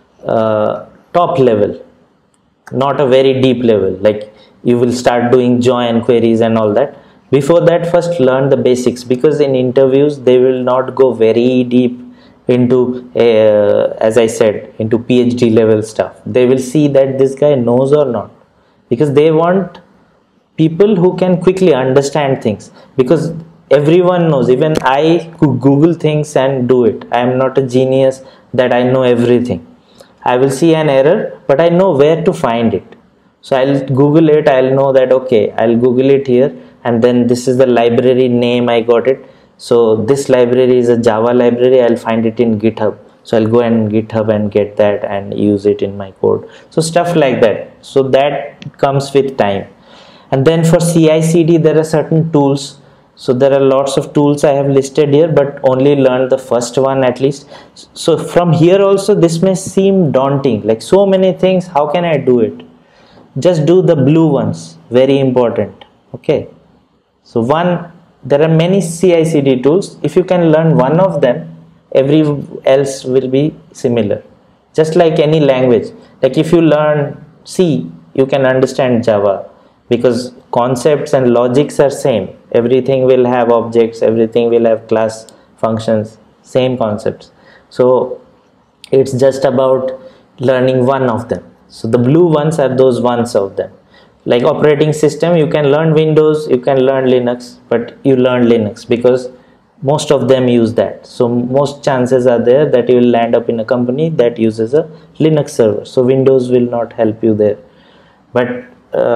top level, not a very deep level, like you will start doing join queries and all that. Before that, first learn the basics, because in interviews they will not go very deep into as I said, into PhD level stuff. They will see that this guy knows or not, because they want people who can quickly understand things, because everyone knows. Even I could Google things and do it. I am not a genius that I know everything. I will see an error, but I know where to find it. So I'll Google it, I'll know that okay, I'll Google it here, and then this is the library name, I got it. So this library is a Java library, I'll find it in GitHub. So I'll go and GitHub and get that and use it in my code. So stuff like that. So that comes with time. And then for CI/CD, there are certain tools. So there are lots of tools I have listed here, but only learn the first one at least. So from here also, this may seem daunting, like so many things, how can I do it? Just do the blue ones, very important. Okay. So there are many CI/CD tools. If you can learn one of them, every else will be similar. Just like any language. Like if you learn C, you can understand Java, because concepts and logics are same. Everything will have objects, everything will have class functions, same concepts. So it's just about learning one of them. So the blue ones are those ones of them. Like operating system, you can learn Windows, you can learn Linux, but you learn Linux because most of them use that. So most chances are there that you will land up in a company that uses a Linux server. So Windows will not help you there. But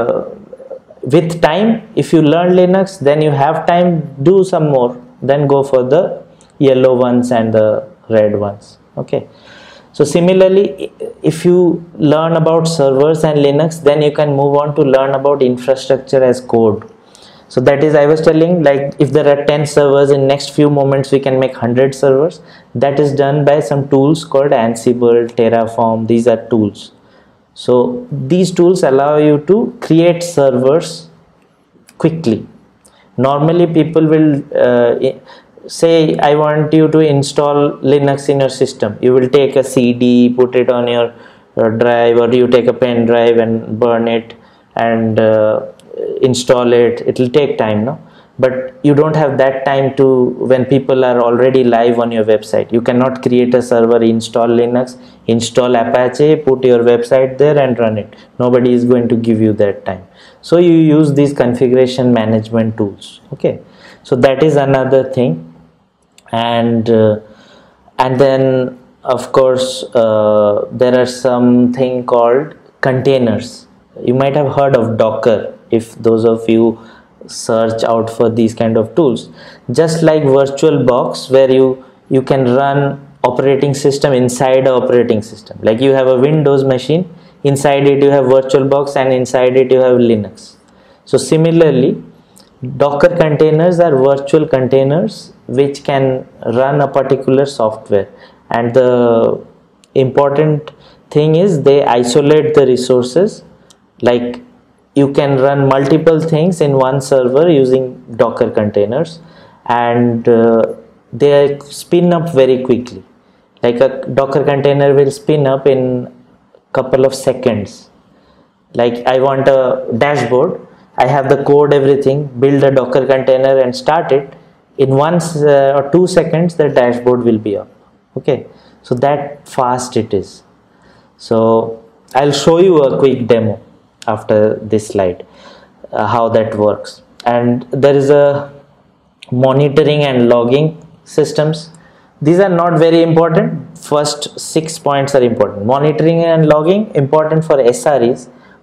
with time, if you learn Linux, then you have time, do some more, then go for the yellow ones and the red ones. Okay. So similarly, if you learn about servers and Linux, then you can move on to learn about infrastructure as code. So that is, I was telling, like if there are 10 servers, in next few moments we can make 100 servers. That is done by some tools called Ansible, Terraform. These are tools. So these tools allow you to create servers quickly. Normally people will say, I want you to install Linux in your system. You will take a CD, put it on your drive, or you take a pen drive and burn it and install it. It will take time, no? But you don't have that time to, when people are already live on your website. You cannot create a server, install Linux, install Apache, put your website there and run it. Nobody is going to give you that time. So you use these configuration management tools. Okay, so that is another thing. And then of course there are something called containers. You might have heard of Docker, if those of you search out for these kind of tools. Just like VirtualBox, where you can run operating system inside a operating system. Like you have a Windows machine, inside it you have VirtualBox, and inside it you have Linux. So similarly, Docker containers are virtual containers which can run a particular software, and the important thing is they isolate the resources. Like you can run multiple things in one server using Docker containers, and they spin up very quickly. Like a Docker container will spin up in couple of seconds. Like I want a dashboard, I have the code, everything, build a Docker container and start it. In 1 or 2 seconds the dashboard will be up. Okay, so that fast it is. So I'll show you a quick demo after this slide, how that works. And there is a monitoring and logging systems. These are not very important. First 6 points are important. Monitoring and logging important for SREs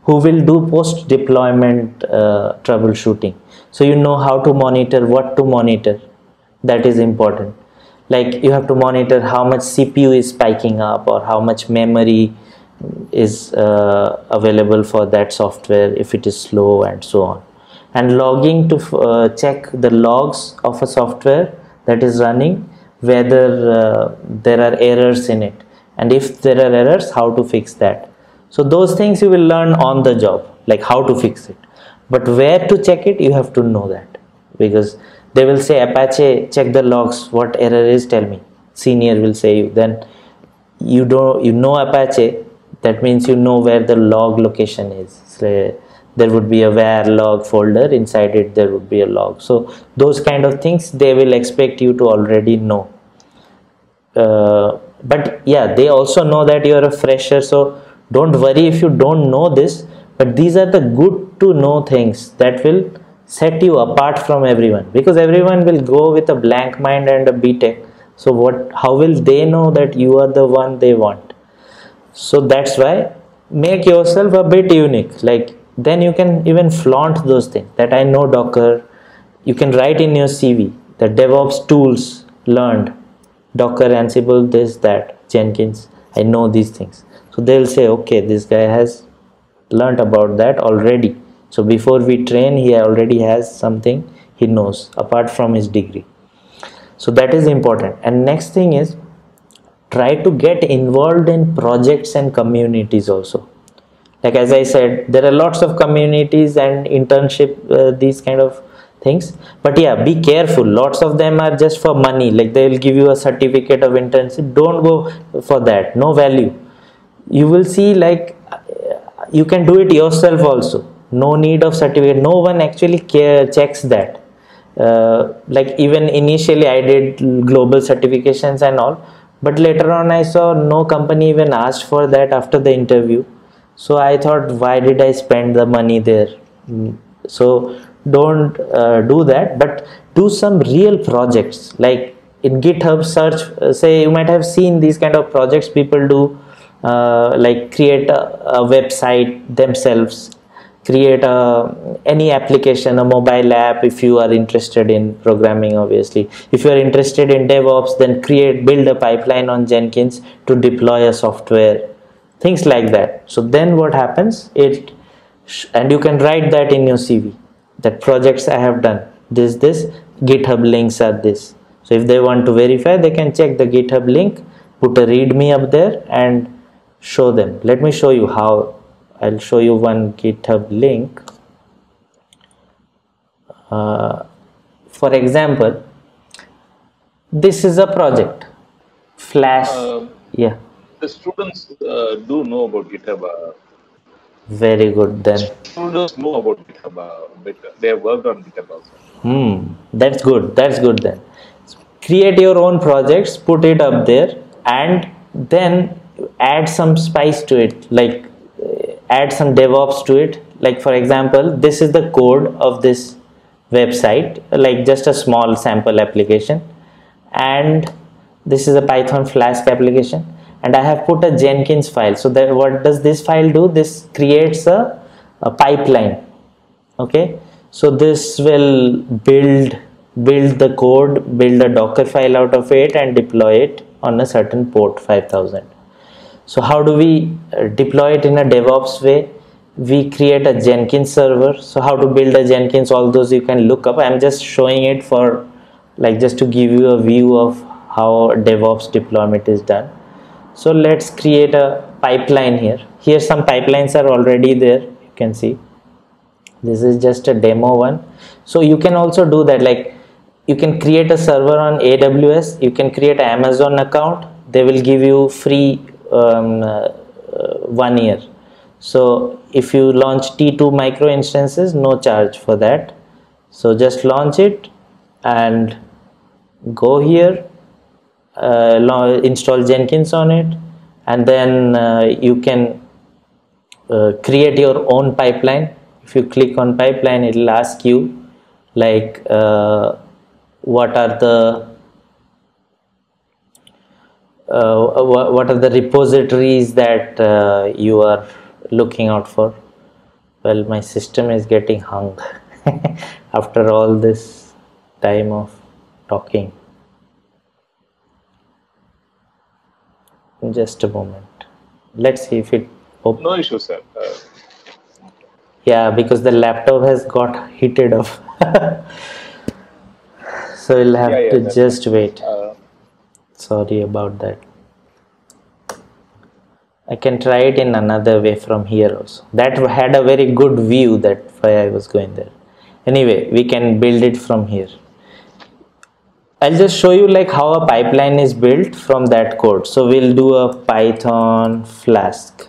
who will do post deployment troubleshooting. So you know how to monitor, what to monitor. That is important. Like you have to monitor how much CPU is spiking up, or how much memory is available for that software if it is slow, and so on. And logging to check the logs of a software that is running, whether there are errors in it, and if there are errors, how to fix that. So those things you will learn on the job, like how to fix it. But where to check it, you have to know that, because they will say, Apache, check the logs, what error is, tell me. Senior will say you, then you know Apache, that means you know where the log location is. So there would be a var log folder, inside it there would be a log. So those kind of things they will expect you to already know. But yeah, they also know that you are a fresher, so don't worry if you don't know this, but these are the good to know things that will set you apart from everyone, because everyone will go with a blank mind and a BTech. So how will they know that you are the one they want? So that's why make yourself a bit unique. Like then you can even flaunt those things, that I know Docker. You can write in your CV the DevOps tools learned, Docker, Ansible, this, that, Jenkins, I know these things. So they'll say, okay, this guy has learned about that already. So before we train, he already has something he knows apart from his degree. So that is important. And next thing is, try to get involved in projects and communities also. Like as I said, there are lots of communities and internship, these kind of things. But yeah, be careful. Lots of them are just for money. Like they will give you a certificate of internship. Don't go for that. No value. You will see, like you can do it yourself also. No need of certificate. No one actually checks that. Like even initially I did global certifications and all, but later on I saw no company even asked for that after the interview. So I thought, why did I spend the money there? So don't do that, but do some real projects. Like in GitHub search, say you might have seen these kind of projects people do, like create a website themselves, create any application, a mobile app, if you are interested in programming. Obviously if you are interested in DevOps, then build a pipeline on Jenkins to deploy a software, things like that. So then what happens, and you can write that in your CV, that projects I have done this, GitHub links are this. So if they want to verify, they can check the GitHub link, put a readme up there and show them. Let me show you how. I'll show you one GitHub link. For example, this is a project, Flash. Yeah. The students do know about GitHub. Very good then. Students know about GitHub, but they have worked on GitHub also. That's good. That's good then. Create your own projects, put it up there, and then add some spice to it. Like add some DevOps to it. Like for example, this is the code of this website, like just a small sample application, and this is a Python Flask application, and I have put a Jenkins file. So that what does this file do? This creates a pipeline. Okay, so this will build the code, build a Docker file out of it, and deploy it on a certain port 5000. So how do we deploy it in a DevOps way? We create a Jenkins server. So how to build a Jenkins, all those you can look up. I'm just showing it for like just to give you a view of how DevOps deployment is done. So let's create a pipeline here. Here some pipelines are already there. You can see this is just a demo one. So you can also do that. Like you can create a server on AWS. You can create an Amazon account. They will give you free 1 year. So if you launch T2 micro instances, no charge for that. So just launch it and go here, install Jenkins on it, and then you can create your own pipeline. If you click on pipeline, it will ask you like what are the repositories that you are looking out for. Well, my system is getting hung after all this time of talking. Just a moment. Let's see if it opens. No issue, sir. Yeah, because the laptop has got heated up. So we'll have to that's just wait. fine. Sorry about that. I can try it in another way from here also. That had a very good view, that's why I was going there. Anyway, we can build it from here. I'll just show you like how a pipeline is built from that code. So we'll do a Python Flask.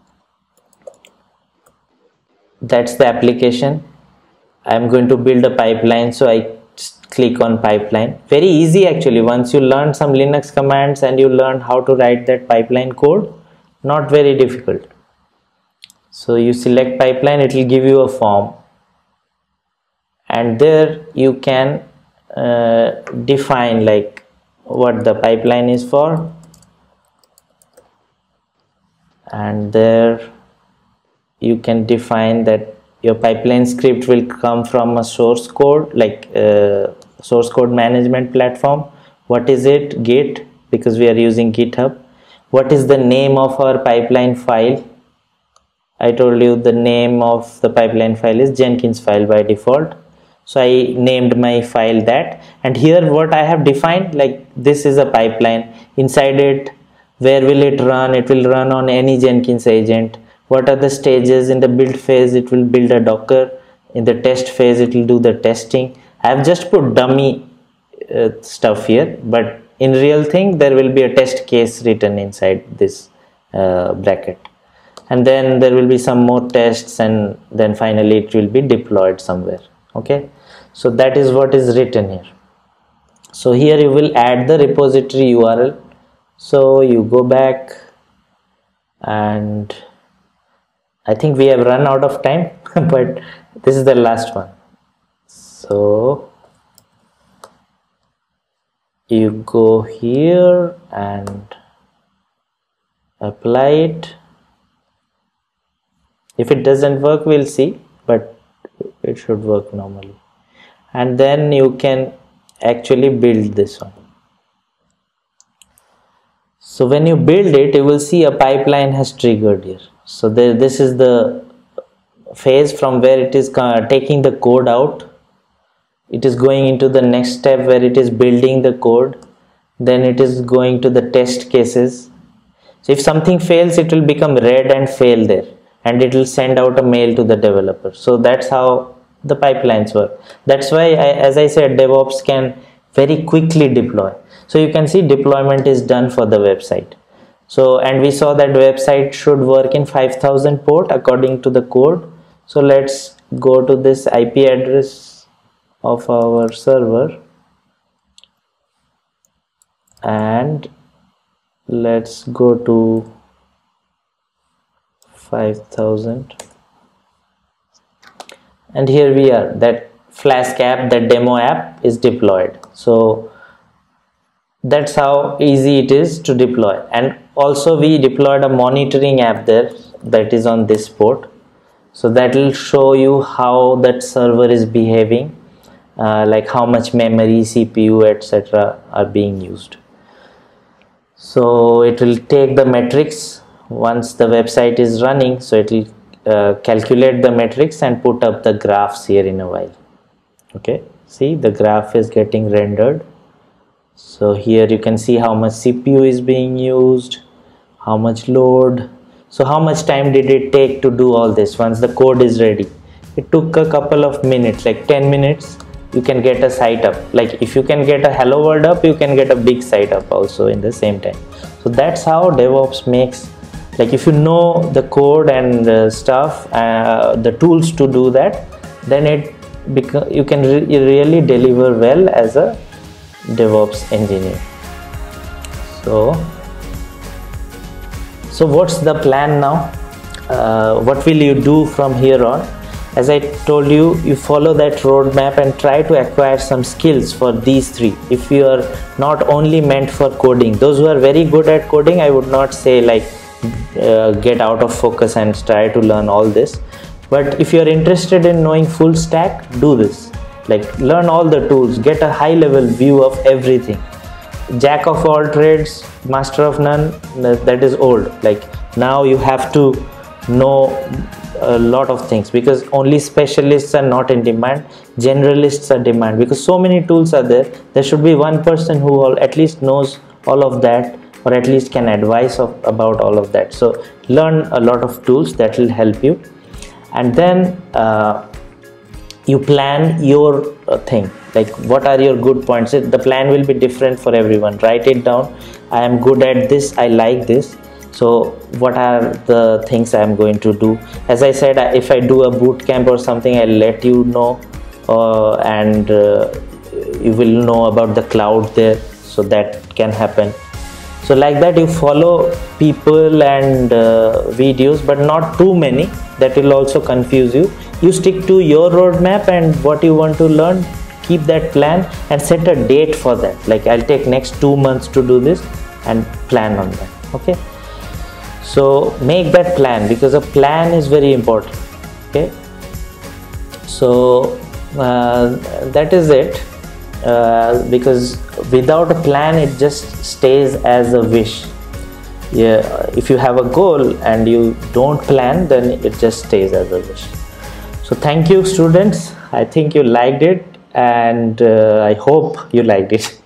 That's the application. I'm going to build a pipeline, so I click on pipeline. Very easy actually. Once you learn some Linux commands and you learn how to write that pipeline code, not very difficult. So you select pipeline, it will give you a form, and there you can define like what the pipeline is for, and there you can define that your pipeline script will come from a source code, like source code management platform. What is it? Git, because we are using GitHub. What is the name of our pipeline file? I told you the name of the pipeline file is Jenkins file by default. So I named my file that, and here what I have defined, like this is a pipeline. Inside it, where will it run? It will run on any Jenkins agent. What are the stages? In the build phase, it will build a Docker. In the test phase, it will do the testing. I have just put dummy stuff here, but in real thing, there will be a test case written inside this bracket. And then there will be some more tests, and then finally it will be deployed somewhere. Okay, so that is what is written here. So here you will add the repository URL. So you go back, and I think we have run out of time, but this is the last one. So you go here and apply it. If it doesn't work, we'll see, but it should work normally. And then you can actually build this one. So when you build it, you will see a pipeline has triggered here. So this is the phase from where it is taking the code out. It is going into the next step where it is building the code. Then it is going to the test cases. So if something fails, it will become red and fail there, and it will send out a mail to the developer. So that's how the pipelines work. That's why, as I said, DevOps can very quickly deploy. So you can see deployment is done for the website. So, and we saw that website should work in 5000 port according to the code. So let's go to this IP address of our server, and let's go to 5000, and here we are. That Flask app, that demo app is deployed. So that's how easy it is to deploy. And also we deployed a monitoring app there that is on this port. So that will show you how that server is behaving, like how much memory, CPU, etc. are being used. So it will take the metrics once the website is running. So it will calculate the metrics and put up the graphs here in a while. Okay, see the graph is getting rendered. So here you can see how much CPU is being used, how much load. So how much time did it take to do all this once the code is ready? It took a couple of minutes, like 10 minutes. You can get a site up. Like if you can get a hello world up, you can get a big site up also in the same time. So that's how DevOps makes, like if you know the code and stuff, the tools to do that, then you can really deliver well as a DevOps engineer. So what's the plan now? What will you do from here on? As I told you, you follow that roadmap and try to acquire some skills for these three. If you are not only meant for coding, those who are very good at coding, I would not say like get out of focus and try to learn all this. But if you're interested in knowing full stack, do this. Like, learn all the tools, get a high level view of everything. Jack of all trades, master of none, that is old. Like, now you have to know a lot of things, because only specialists are not in demand, generalists are demand, because so many tools are there. There should be one person who at least knows all of that, or at least can advise about all of that. So learn a lot of tools that will help you, and then you plan your thing. Like, what are your good points? The plan will be different for everyone. Write it down. I am good at this, I like this, so what are the things I am going to do? As I said, if I do a boot camp or something, I'll let you know, and you will know about the cloud there, so that can happen. So like that, you follow people and videos, but not too many. That will also confuse you. You stick to your roadmap and what you want to learn. Keep that plan and set a date for that. Like, I'll take next 2 months to do this, and plan on that. Okay. So make that plan, because a plan is very important. Okay. So that is it. Because without a plan, it just stays as a wish. Yeah, if you have a goal and you don't plan, then it just stays as a wish. So thank you, students. I think you liked it, and I hope you liked it.